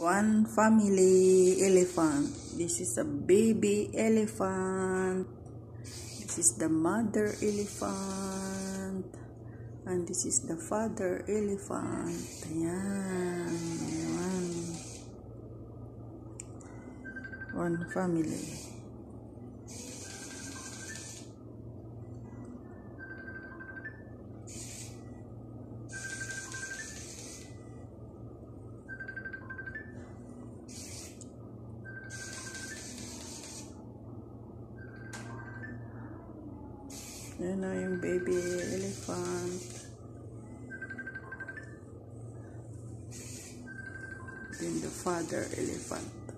One family elephant. This is a baby elephant. This is the mother elephant. And this is the father elephant. Ayan. Ayan. One family. Yan na yung baby elephant. Then the father elephant.